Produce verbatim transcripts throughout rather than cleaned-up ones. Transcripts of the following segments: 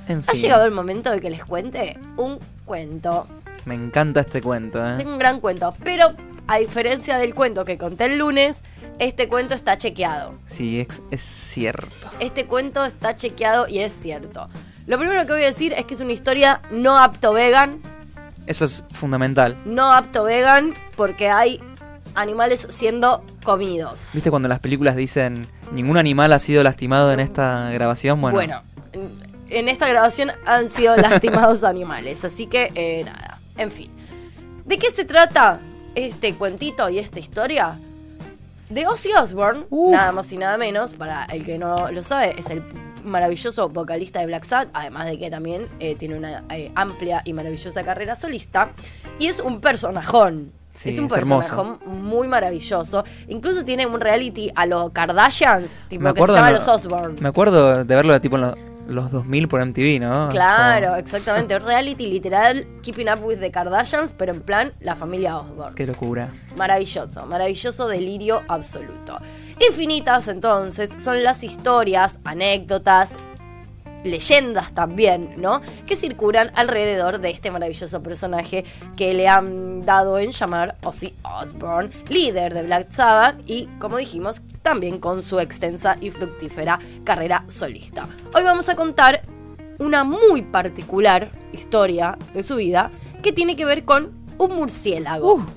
En ha fin. llegado el momento de que les cuente un cuento. Me encanta este cuento, ¿eh? Tengo un gran cuento, pero a diferencia del cuento que conté el lunes, este cuento está chequeado. Sí, es, es cierto. Este cuento está chequeado y es cierto. Lo primero que voy a decir es que es una historia no apto vegan. Eso es fundamental. No apto vegan porque hay animales siendo comidos. ¿Viste cuando las películas dicen ningún animal ha sido lastimado en esta grabación? Bueno, Bueno, en, en esta grabación han sido lastimados animales, así que eh, nada, en fin. ¿De qué se trata este cuentito y esta historia? De Ozzy Osbourne, Uh. nada más y nada menos, para el que no lo sabe, es el maravilloso vocalista de Black Sabbath, además de que también eh, tiene una eh, amplia y maravillosa carrera solista, y es un personajón. Sí, es un es hermoso. personajón muy maravilloso. Incluso tiene un reality a los Kardashians, tipo, Me que se acuerdo llama en lo- Los Osbourne. me acuerdo de verlo tipo en lo- los dos mil por M T V, ¿no? Claro, O sea, exactamente. Un reality literal, Keeping Up with the Kardashians, pero en plan la familia Osbourne. qué locura. Maravilloso, maravilloso delirio absoluto. Infinitas entonces son las historias, anécdotas, leyendas también, ¿no? Que circulan alrededor de este maravilloso personaje que le han dado en llamar Ozzy Osbourne, líder de Black Sabbath y, como dijimos, también con su extensa y fructífera carrera solista. Hoy vamos a contar una muy particular historia de su vida que tiene que ver con un murciélago. Uh.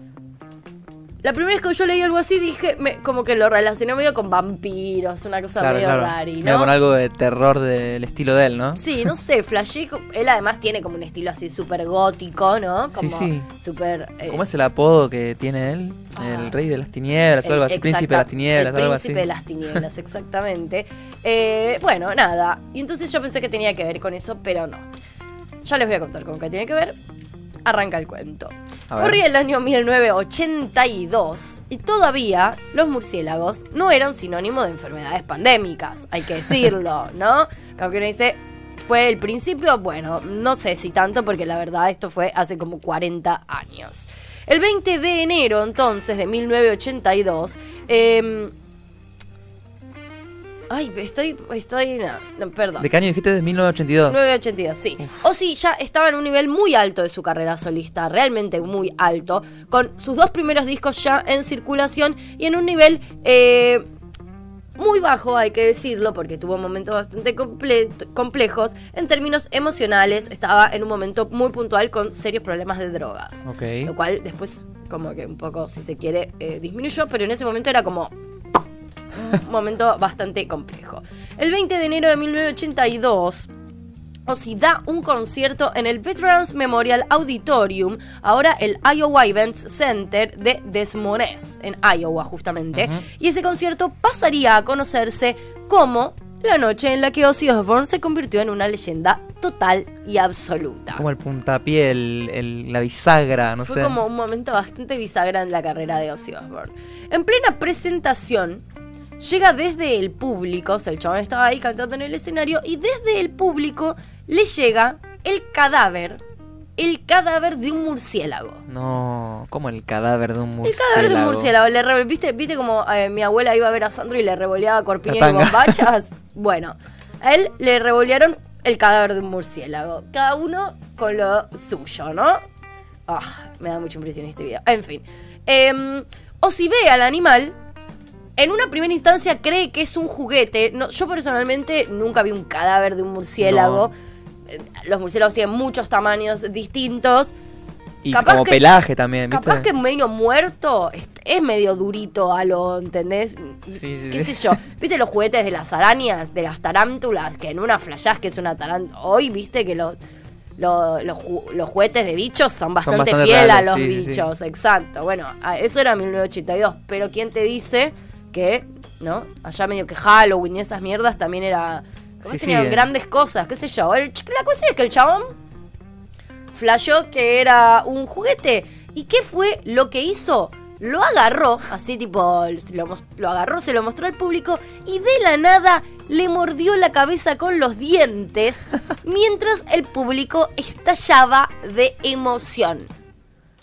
La primera vez que yo leí algo así dije, me, como que lo relacioné medio con vampiros, una cosa Claro, medio claro. rari, Medio ¿no? con algo de terror del estilo de él, ¿no? Sí, no sé, flashé. Él además tiene como un estilo así súper gótico, ¿no? Como Sí, sí. súper. eh, ¿Cómo es el apodo que tiene él? Ah. El rey de las tinieblas, o el- algo así, exacta- príncipe de las tinieblas, el algo así. príncipe de las tinieblas, exactamente. Eh, bueno, nada. Y entonces yo pensé que tenía que ver con eso, pero no. Ya les voy a contar con qué tiene que ver. Arranca el cuento. A ver. Corría el año mil novecientos ochenta y dos y todavía los murciélagos no eran sinónimo de enfermedades pandémicas, hay que decirlo, ¿no? Como que uno dice, fue el principio, bueno, no sé si tanto porque la verdad esto fue hace como cuarenta años. El veinte de enero entonces de mil novecientos ochenta y dos, eh, ay, estoy, estoy, no, no, perdón. ¿De qué año dijiste? De mil novecientos ochenta y dos. mil novecientos ochenta y dos, sí. Ozzy ya estaba en un nivel muy alto de su carrera solista, realmente muy alto, con sus dos primeros discos ya en circulación y en un nivel eh, muy bajo, hay que decirlo, porque tuvo momentos bastante comple- complejos en términos emocionales. Estaba en un momento muy puntual con serios problemas de drogas. Ok. Lo cual después, como que un poco, si se quiere, eh, disminuyó, pero en ese momento era como un momento bastante complejo. El veinte de enero de mil novecientos ochenta y dos, Ozzy da un concierto en el Veterans Memorial Auditorium, ahora el Iowa Events Center de Des Moines, en Iowa justamente. Ujú. Y ese concierto pasaría a conocerse como la noche en la que Ozzy Osbourne se convirtió en una leyenda total y absoluta. Como el puntapié, el, el- la bisagra, no Fue sé. como un momento bastante bisagra en la carrera de Ozzy Osbourne. En plena presentación, llega desde el público, o sea, el chabón estaba ahí cantando en el escenario, y desde el público le llega el cadáver, el cadáver de un murciélago. No, como el cadáver de un El murciélago. cadáver de un murciélago. Le re- ¿Viste, ¿Viste como eh, mi abuela iba a ver a Sandro y le revoleaba corpiña La y tanga. bombachas? Bueno, a él le revolearon el cadáver de un murciélago. Cada uno con lo suyo, ¿no? Ah, me da mucha impresión este video. En fin. Eh, o si ve al animal, en una primera instancia cree que es un juguete. No, yo personalmente nunca vi un cadáver de un murciélago. Eh, Los murciélagos tienen muchos tamaños distintos. Y capaz como que- pelaje también, ¿viste? Capaz que medio muerto es, es medio durito a lo, ¿entendés? Sí, sí, ¿Qué sí. sé yo? ¿Viste los juguetes de las arañas, de las tarántulas? Que en una flashás que es una tarántula. Hoy, viste que los, los, los, ju- los juguetes de bichos son bastante, bastante fieles reales, a los sí, sí, sí. bichos, exacto. Bueno, a- eso era mil novecientos ochenta y dos. Pero ¿quién te dice que, ¿no? Allá medio que Halloween y esas mierdas también era. Como Sí, tenían sí, eh. grandes cosas, qué sé yo. El ch- la cuestión es que el chabón flashó que era un juguete. ¿Y qué fue lo que hizo? Lo agarró, así tipo, lo, mos- lo agarró, se lo mostró al público y de la nada le mordió la cabeza con los dientes mientras el público estallaba de emoción.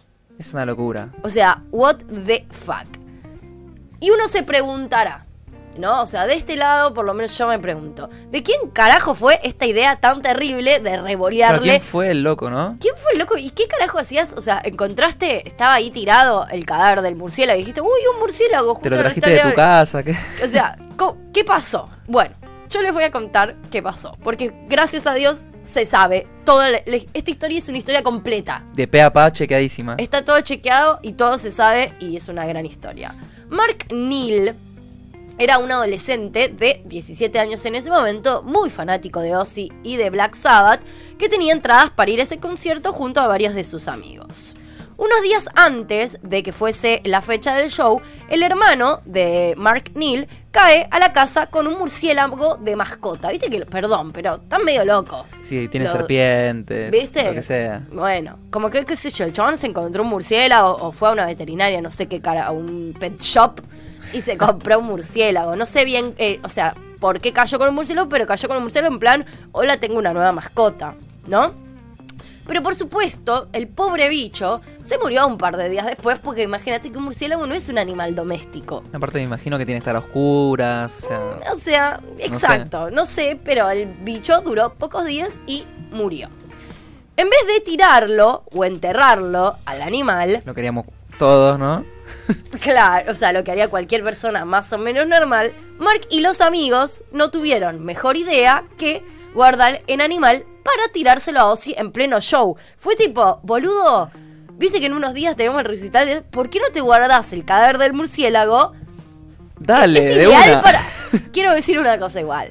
Es una locura. O sea, what the fuck. Y uno se preguntará, ¿no? O sea, de este lado, por lo menos yo me pregunto, ¿de quién carajo fue esta idea tan terrible de revolearle? Pero ¿quién fue el loco, no? ¿Quién fue el loco? ¿Y qué carajo hacías? O sea, encontraste, estaba ahí tirado el cadáver del murciélago y dijiste, uy, un murciélago. Te lo trajiste de tu casa, ¿qué? O sea, ¿qué pasó? Bueno, yo les voy a contar qué pasó, porque gracias a Dios se sabe, toda la, esta historia es una historia completa. De pe a pa, chequeadísima. Está todo chequeado y todo se sabe y es una gran historia. Mark Neal era un adolescente de diecisiete años en ese momento, muy fanático de Ozzy y de Black Sabbath, que tenía entradas para ir a ese concierto junto a varios de sus amigos. Unos días antes de que fuese la fecha del show, el hermano de Mark Neal cae a la casa con un murciélago de mascota. Viste que, perdón, pero están medio locos. Sí, tiene Lo, serpientes, ¿viste? Lo que sea. Bueno, como que, qué sé yo, el chabón se encontró un murciélago o fue a una veterinaria, no sé qué cara, a un pet shop y se compró un murciélago. No sé bien, eh, o sea, por qué cayó con un murciélago, pero cayó con un murciélago en plan, hola, tengo una nueva mascota, ¿no? Pero por supuesto, el pobre bicho se murió un par de días después porque imagínate que un murciélago no es un animal doméstico. Aparte me imagino que tiene que estar a oscuras, o sea... O sea, exacto, no sé. no sé, pero el bicho duró pocos días y murió. En vez de tirarlo o enterrarlo al animal... Lo queríamos todos, ¿no? Claro, o sea, lo que haría cualquier persona más o menos normal, Mark y los amigos no tuvieron mejor idea que guardar el animal para tirárselo a Ozzy en pleno show. Fue tipo, boludo, viste que en unos días tenemos el recital de, ¿por qué no te guardás el cadáver del murciélago? Dale, es de ideal una. Para... Quiero decir una cosa igual.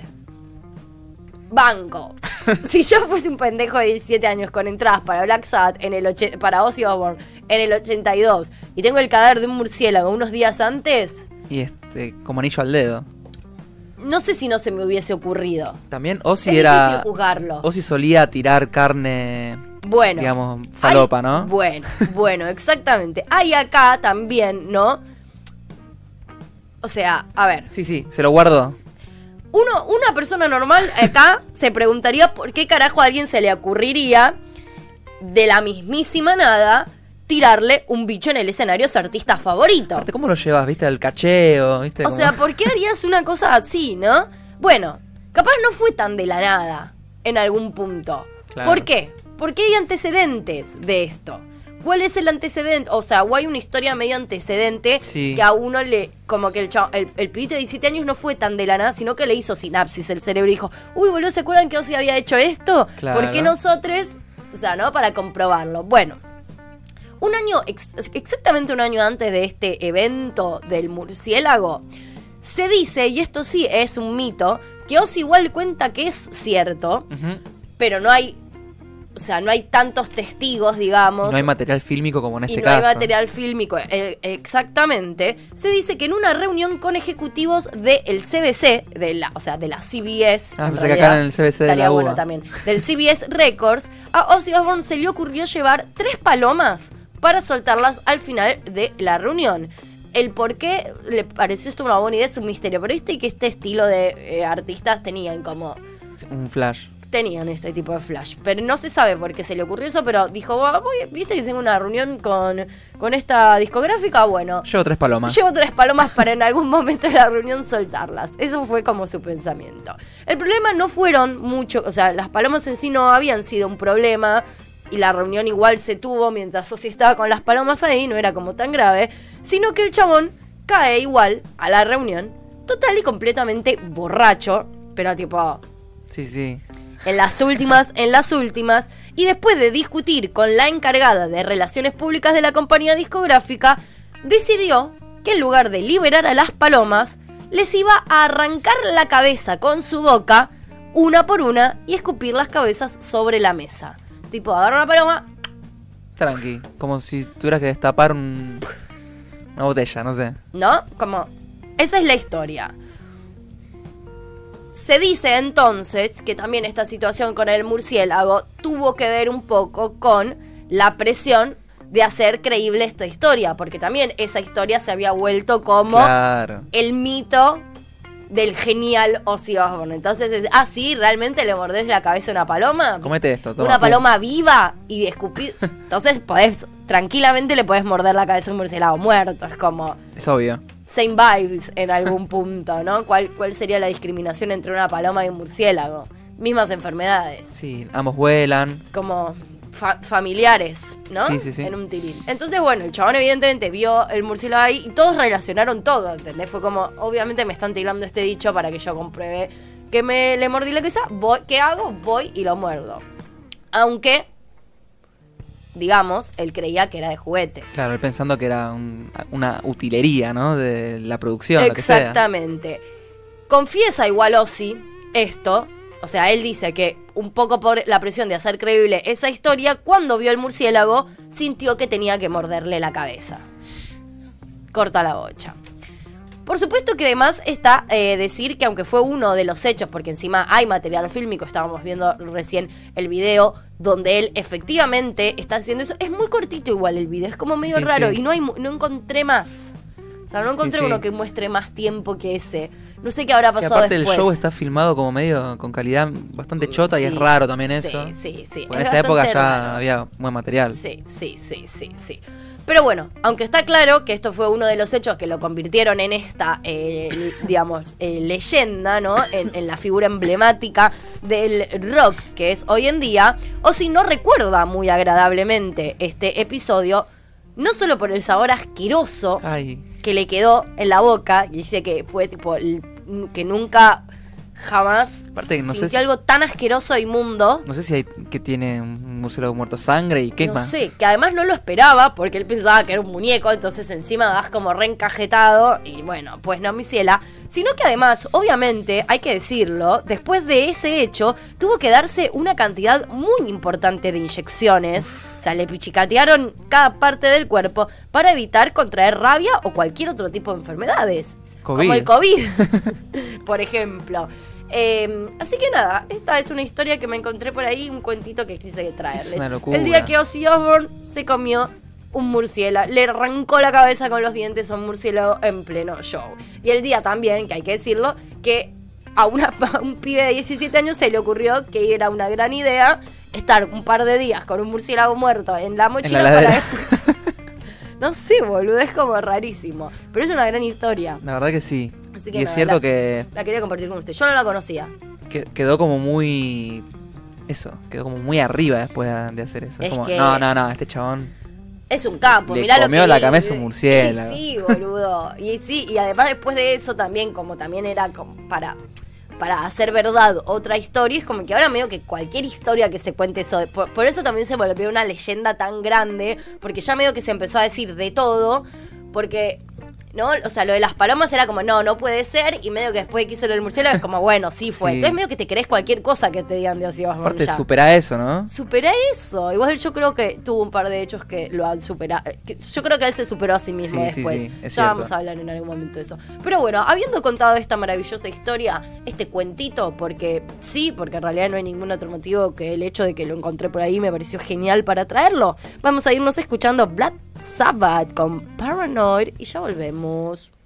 Banco. Si yo fuese un pendejo de diecisiete años con entradas para Black Sabbath, en el och- para Ozzy Osbourne en el ochenta y dos, y tengo el cadáver de un murciélago unos días antes... Y este, como anillo al dedo. No sé si no se me hubiese ocurrido. También Ozzy es era... difícil juzgarlo. Ozzy solía tirar carne... Bueno. Digamos, falopa, hay, ¿no? Bueno, bueno, exactamente. Hay acá también, ¿no? O sea, a ver. Sí, sí, se lo guardo. Uno, una persona normal acá se preguntaría por qué carajo a alguien se le ocurriría de la mismísima nada tirarle un bicho en el escenario a su artista favorito. Aparte, ¿cómo lo llevas? ¿Viste? Al cacheo, ¿viste? O Como... sea, ¿por qué harías una cosa así, no? Bueno, capaz no fue tan de la nada en algún punto. Claro. ¿Por qué? Porque hay antecedentes de esto. ¿Cuál es el antecedente? O sea, o hay una historia medio antecedente sí. que a uno le... Como que el, chavo, el, el pibito de diecisiete años no fue tan de la nada, sino que le hizo sinapsis el cerebro y dijo, uy, boludo, ¿se acuerdan que Ozzy había hecho esto? Claro. ¿Por qué nosotros? O sea, ¿no? Para comprobarlo. Bueno, un año, ex, exactamente un año antes de este evento del murciélago, se dice, y esto sí es un mito, que Ozzy igual cuenta que es cierto, uh-huh. pero no hay... O sea, no hay tantos testigos, digamos. Y no hay material fílmico como en este y no caso. No hay material fílmico, eh, exactamente. Se dice que en una reunión con ejecutivos del C B C, de la, o sea, de la C B S. Ah, pensé que acá en el C B C de la U B A. Bueno también. Del C B S Records, a Ozzy Osbourne se le ocurrió llevar tres palomas para soltarlas al final de la reunión. El por qué le pareció esto una buena idea es un misterio. Pero viste que este estilo de eh, artistas tenían como... Un flash. Tenían este tipo de flash, pero no se sabe por qué se le ocurrió eso, pero dijo, voy, viste que tengo una reunión con, con esta discográfica, bueno. Llevo tres palomas. Llevo tres palomas para en algún momento de la reunión soltarlas. Eso fue como su pensamiento. El problema no fueron mucho, o sea, las palomas en sí no habían sido un problema y la reunión igual se tuvo mientras Ozzy estaba con las palomas ahí, no era como tan grave, sino que el chabón cae igual a la reunión, total y completamente borracho, pero tipo... Sí, sí. En las últimas, en las últimas, y después de discutir con la encargada de relaciones públicas de la compañía discográfica, decidió que en lugar de liberar a las palomas, les iba a arrancar la cabeza con su boca, una por una, y escupir las cabezas sobre la mesa. Tipo, agarra una paloma... Tranqui, como si tuvieras que destapar un, una botella, no sé. ¿No? Como... Esa es la historia. Se dice entonces que también esta situación con el murciélago tuvo que ver un poco con la presión de hacer creíble esta historia, porque también esa historia se había vuelto como claro. el mito del genial Ozzy Osbourne. Entonces, es, ah, sí, ¿realmente le mordés la cabeza a una paloma? Comete esto, toma. Una paloma viva y escupir. Entonces, podés, tranquilamente le podés morder la cabeza a un murciélago muerto, es como... Es obvio. same vibes en algún punto, ¿no? ¿Cuál, cuál sería la discriminación entre una paloma y un murciélago? Mismas enfermedades. Sí, ambos vuelan. Como fa- familiares, ¿no? Sí, sí, sí. En un tiril. Entonces, bueno, el chabón evidentemente vio el murciélago ahí y todos relacionaron todo, ¿entendés? Fue como, obviamente me están tirando este bicho para que yo compruebe que me le mordí la cabeza. Voy, ¿qué hago? Voy y lo muerdo. Aunque, digamos, él creía que era de juguete. Claro, él pensando que era un- una utilería, ¿no? De la producción, lo que sea. Exactamente. Confiesa igual Ozzy esto. O sea, él dice que un poco por la presión de hacer creíble esa historia, cuando vio el murciélago, sintió que tenía que morderle la cabeza. Corta la bocha. Por supuesto que además está eh, decir que aunque fue uno de los hechos, porque encima hay material fílmico, estábamos viendo recién el video donde él efectivamente está haciendo eso. Es muy cortito igual el video, es como medio Sí, raro sí. y no hay mu- no encontré más. O sea, no encontré Sí, sí. uno que muestre más tiempo que ese. No sé qué habrá Sí, pasado aparte después. el show está filmado como medio con calidad bastante chota y Sí, es raro también sí, eso. Sí, sí, Pues en es esa época bastante ya raro. había buen material. Sí, sí, sí, sí, sí. Pero bueno, aunque está claro que esto fue uno de los hechos que lo convirtieron en esta, eh, digamos, eh, leyenda, ¿no? En, en la figura emblemática del rock que es hoy en día, Ozzy no recuerda muy agradablemente este episodio, no solo por el sabor asqueroso Ay, que le quedó en la boca, y dice que fue tipo, el- que nunca, jamás Aparte que no sé sintió si- algo tan asqueroso e inmundo. no sé si hay que tiene un murciélago muerto sangre y qué No más. sé, que además no lo esperaba porque él pensaba que era un muñeco, entonces encima vas como reencajetado y bueno, pues no, mi ciela. Sino que además, obviamente, hay que decirlo, después de ese hecho, tuvo que darse una cantidad muy importante de inyecciones. O sea, le pichicatearon cada parte del cuerpo para evitar contraer rabia o cualquier otro tipo de enfermedades. COVID. Como el COVID, por ejemplo. Eh, así que nada, esta es una historia que me encontré por ahí, un cuentito que quise traerles. Es una locura. El día que Ozzy Osbourne se comió un murciélago, le arrancó la cabeza con los dientes a un murciélago en pleno show. Y el día también, que hay que decirlo, que a, una, a un pibe de diecisiete años se le ocurrió que era una gran idea estar un par de días con un murciélago muerto en la mochila En la para... heladera. No sé, boludo, es como rarísimo. Pero es una gran historia. La verdad que sí. Así que y es nada, cierto la- que, La quería compartir con usted. Yo no la conocía. que quedó como muy... Eso, quedó como muy arriba después de, de hacer eso. Es Es como, que- no, no, no, este chabón... Es un campo, Le mirá lo comió que la vi- cabeza un murciélago. Y sí, boludo. Y sí, y además después de eso también, como también era como para, para hacer verdad otra historia, es como que ahora medio que cualquier historia que se cuente eso, por, por eso también se volvió una leyenda tan grande, porque ya medio que se empezó a decir de todo, porque... ¿No? O sea, lo de las palomas era como, no, no puede ser, y medio que después que hizo lo del murciélago es como, bueno, sí fue. Sí. Entonces medio que te crees cualquier cosa que te digan de Ozzy Osbourne Aparte ya. supera eso, ¿no? Supera eso. Igual yo creo que tuvo un par de hechos que lo han superado. que- Yo creo que él se superó a sí mismo Sí, sí, después. sí, es ya cierto. vamos a hablar en algún momento de eso. Pero bueno, habiendo contado esta maravillosa historia, este cuentito, porque sí, porque en realidad no hay ningún otro motivo que el hecho de que lo encontré por ahí me pareció genial para traerlo. Vamos a irnos escuchando Black Sabbath con Paranoid y ya volvemos.